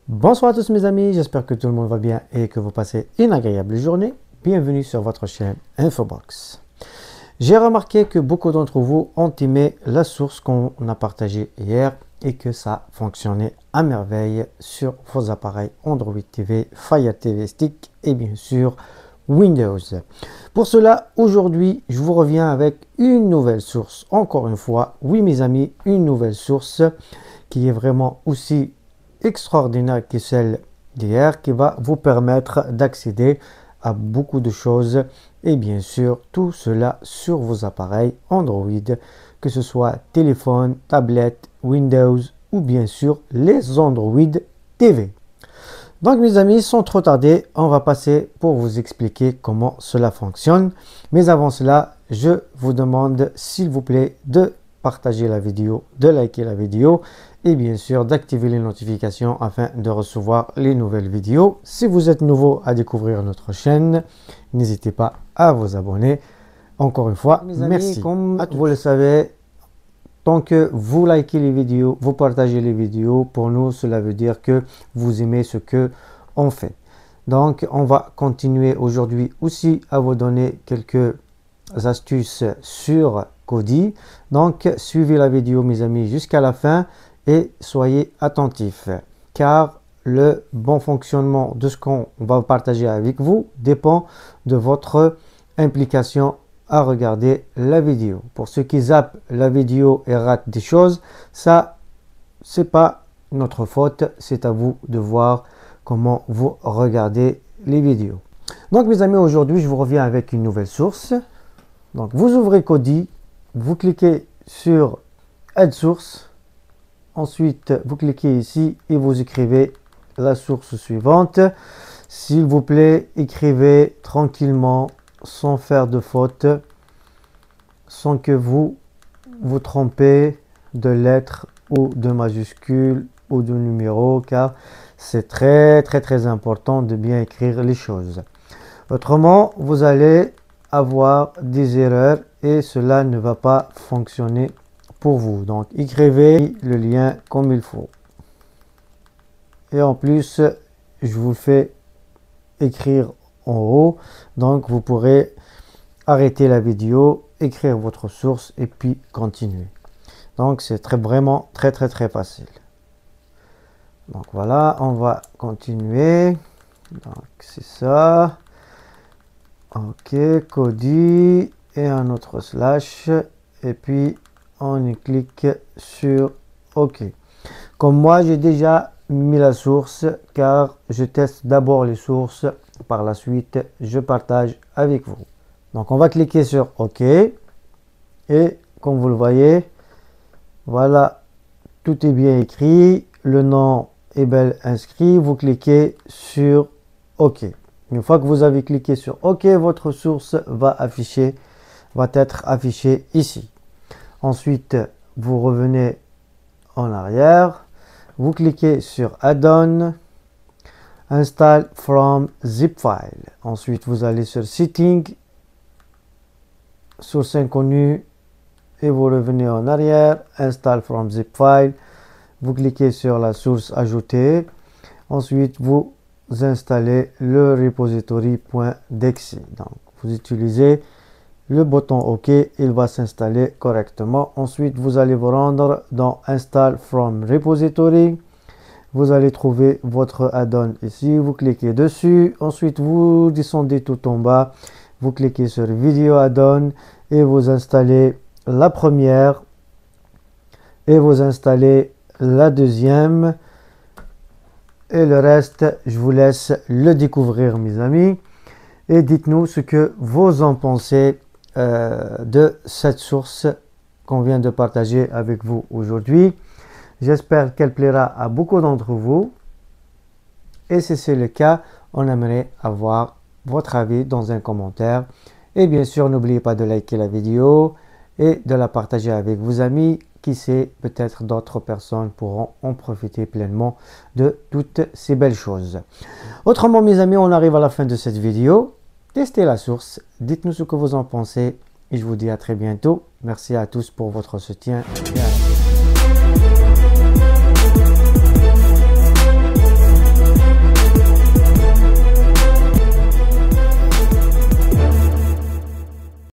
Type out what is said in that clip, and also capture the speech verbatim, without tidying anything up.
Bonsoir à tous mes amis, j'espère que tout le monde va bien et que vous passez une agréable journée. Bienvenue sur votre chaîne Infobox. J'ai remarqué que beaucoup d'entre vous ont aimé la source qu'on a partagée hier et que ça fonctionnait à merveille sur vos appareils Android T V, Fire T V Stick et bien sûr Windows. Pour cela, aujourd'hui, je vous reviens avec une nouvelle source. Encore une fois, oui mes amis, une nouvelle source qui est vraiment aussi extraordinaire que celle d'hier, qui va vous permettre d'accéder à beaucoup de choses et bien sûr tout cela sur vos appareils Android, que ce soit téléphone, tablette, Windows ou bien sûr les Android T V. Donc mes amis, sans trop tarder, on va passer pour vous expliquer comment cela fonctionne. Mais avant cela, je vous demande s'il vous plaît de partager la vidéo, de liker la vidéo et bien sûr d'activer les notifications afin de recevoir les nouvelles vidéos. Si vous êtes nouveau à découvrir notre chaîne, n'hésitez pas à vous abonner. Encore une fois, mes amis, merci. Comme vous le savez, tant que vous likez les vidéos, vous partagez les vidéos, pour nous, cela veut dire que vous aimez ce que on fait. Donc, on va continuer aujourd'hui aussi à vous donner quelques astuces sur Kodi. Donc, suivez la vidéo, mes amis, jusqu'à la fin et soyez attentifs, car le bon fonctionnement de ce qu'on va partager avec vous dépend de votre implication à regarder la vidéo. Pour ceux qui zappent la vidéo et ratent des choses, ça c'est pas notre faute, c'est à vous de voir comment vous regardez les vidéos. Donc mes amis, aujourd'hui je vous reviens avec une nouvelle source. Donc vous ouvrez Kodi, vous cliquez sur Add Source, ensuite vous cliquez ici et vous écrivez la source suivante. S'il vous plaît, écrivez tranquillement, sans faire de faute, sans que vous vous trompez de lettres ou de majuscules ou de numéros, car c'est très très très important de bien écrire les choses. Autrement, vous allez avoir des erreurs et cela ne va pas fonctionner pour vous. Donc écrivez le lien comme il faut. Et en plus, je vous fais écrire en haut, donc vous pourrez arrêter la vidéo, écrire votre source et puis continuer. Donc c'est très vraiment très très très facile. Donc voilà, on va continuer. Donc c'est ça. Ok, Kodi et un autre slash et puis on y clique sur OK. Comme moi j'ai déjà mis la source, car je teste d'abord les sources, par la suite je partage avec vous. Donc on va cliquer sur OK et comme vous le voyez, voilà, tout est bien écrit, le nom est bien inscrit. Vous cliquez sur OK. Une fois que vous avez cliqué sur OK, votre source va afficher, va être affichée ici. Ensuite, vous revenez en arrière, vous cliquez sur Add-on, Install from zip file. Ensuite, vous allez sur Setting, source inconnue, et vous revenez en arrière, Install from zip file. Vous cliquez sur la source ajoutée. Ensuite, vous installez le repository.dexe. Donc, vous utilisez le bouton OK, il va s'installer correctement. Ensuite, vous allez vous rendre dans Install from repository. Vous allez trouver votre add-on ici, vous cliquez dessus. Ensuite, vous descendez tout en bas, vous cliquez sur Video Add-on et vous installez la première et vous installez la deuxième. Et le reste, je vous laisse le découvrir, mes amis. Et dites-nous ce que vous en pensez euh, de cette source qu'on vient de partager avec vous aujourd'hui. J'espère qu'elle plaira à beaucoup d'entre vous. Et si c'est le cas, on aimerait avoir votre avis dans un commentaire. Et bien sûr, n'oubliez pas de liker la vidéo et de la partager avec vos amis. Qui sait, peut-être d'autres personnes pourront en profiter pleinement de toutes ces belles choses. Autrement, mes amis, on arrive à la fin de cette vidéo. Testez la source, dites-nous ce que vous en pensez et je vous dis à très bientôt. Merci à tous pour votre soutien. Et à